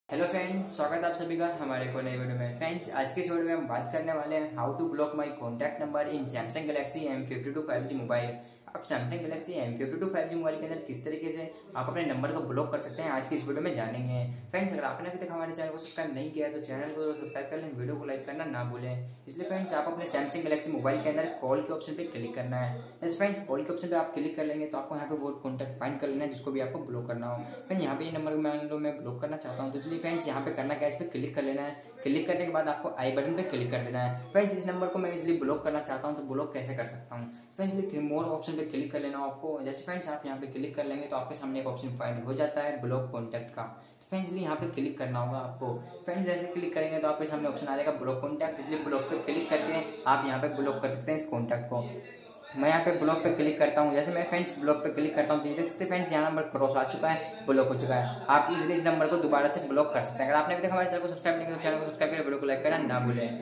Hello friends, स्वागत है आप सभी का हमारे को नई वीडियो में। फ्रेंड्स, आज के इस वीडियो में हम बात करने वाले हैं how to block my contact number in Samsung Galaxy M52 5G mobile. आप Samsung Galaxy M52 5G mobile के अंदर किस तरीके से आप अपने नंबर को ब्लॉक कर सकते हैं, आज की इस वीडियो में जानेंगे। फ्रेंड्स, अगर आपने अभी तक हमारे चैनल को सब्सक्राइब नहीं किया है तो चैनल को सब्सक्राइब कर लें, वीडियो को लाइक करना ना भूलें। इसलिए फ्रेंड्स, आप अपने सैमसंग गैलेक्सी मोबाइल के अंदर कॉल के ऑप्शन पे क्लिक करना है। जैसे फ्रेंड्स, कॉल के ऑप्शन पे आप क्लिक कर लेंगे तो आपको यहाँ पे वो कॉन्टैक्ट फाइंड कर लेना है जिसको भी आपको ब्लॉक करना हो। फिर यहाँ पे ये नंबर मान लो मैं ब्लॉक करना चाहता हूँ, तो चलिए फ्रेंड्स, यहाँ पे करना क्या है, इस पर क्लिक कर लेना है। क्लिक करने के बाद आपको आई बटन पे क्लिक कर देना है। फ्रेंड्स, इस नंबर को मैं इसलिए ब्लॉक करना चाहता हूँ, तो ब्लॉक कैसे कर सकता हूँ। फ्रेंड्स, इसलिए मोर ऑप्शन पे क्लिक कर लेना आपको। जैसे फ्रेंड्स, आप यहाँ पे क्लिक कर लेंगे तो आपके सामने एक ऑप्शन फाइंड हो जाता है ब्लॉक कॉन्टैक्ट का। फ्रेंड्स, यहाँ पे क्लिक करना होगा आपको। फ्रेंड्स, जैसे क्लिक करेंगे तो आपके सामने ऑप्शन आ जाएगा ब्लॉक कॉन्टैक्ट, इसलिए ब्लॉक पे क्लिक करके आप यहाँ पे ब्लॉक कर सकते हैं इस कॉन्टैक्ट को। मैं यहाँ पे ब्लॉक पे क्लिक करता हूँ। जैसे मैं फ्रेंड्स ब्लॉक पे क्लिक करता हूँ तो देख सकते हैं फ्रेंड्स, यहाँ नंबर क्रॉस आ चुका है, ब्लॉक हो चुका है। आप इजीली इस नंबर को दोबारा से ब्लॉक कर सकते हैं। अगर आपने अभी तक हमारे चैनल को सब्सक्राइब नहीं किया तो चैनल को सब्सक्राइब करें, वीडियो को लाइक करना ना भूलें।